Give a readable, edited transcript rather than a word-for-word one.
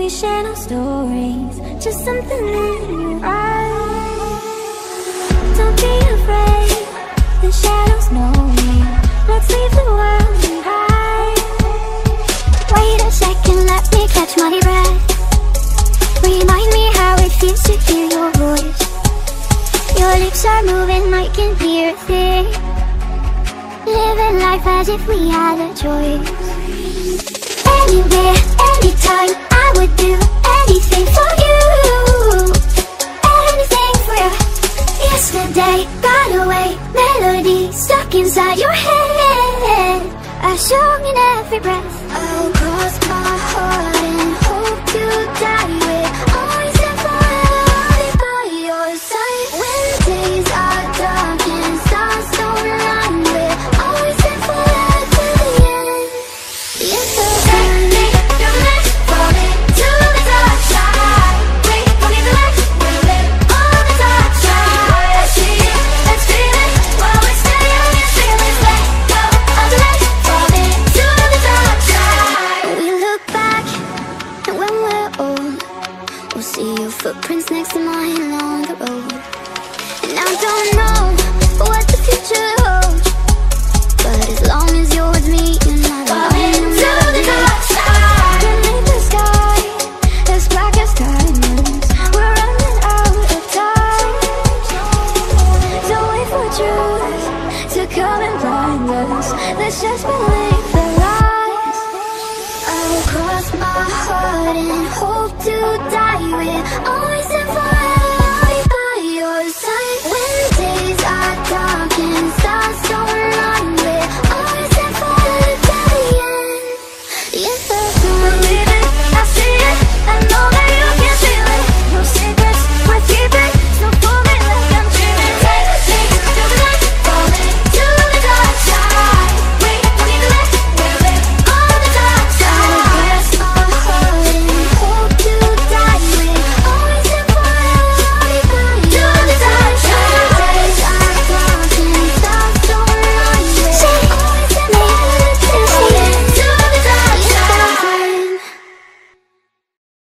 we share no stories, just something new in your eyes. Don't be afraid, the shadows know you. Let's leave the world behind. Wait a second, let me catch my breath. Remind me how it feels to hear your voice. Your lips are moving, I can hear a thing. Living life as if we had a choice. Anywhere, anytime, I would do anything for you. Anything for you. Yesterday got away, melody stuck inside your head. I sung in every breath. I'll cross my heart and hope to die with. Always and forever by your side. When days are dark and stars don't run with. Always and forever to the end. Yes, so take me, don't let fall into the dark side. Wait, don't need the light, we'll live on the dark side. I see it, let's feel it, while we're staying on your feelings. Let go of the light, fall into the dark side. We look back, and when we're old, we'll see your footprints next to mine along the road. And I don't know what the future holds, but as long as you're with me, you're not alone. Into the dark side. Beneath the sky, as black as diamonds, we're running out of time. Don't wait for truth to come and blind us. Let's just believe the lies. I will cross my heart and hope to die with.